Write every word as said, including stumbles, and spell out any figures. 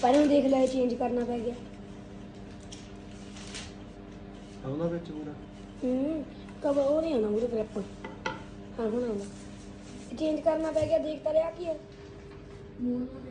पर हम देख लिया चेंज करना पै गया ਆਉਂਦਾ ਵਿੱਚ ਪੂਰਾ हम्म कब वो नहीं आना मुझे ग्रैप हाँ हूँ आना चेंज करना पै गया देखता रहा की है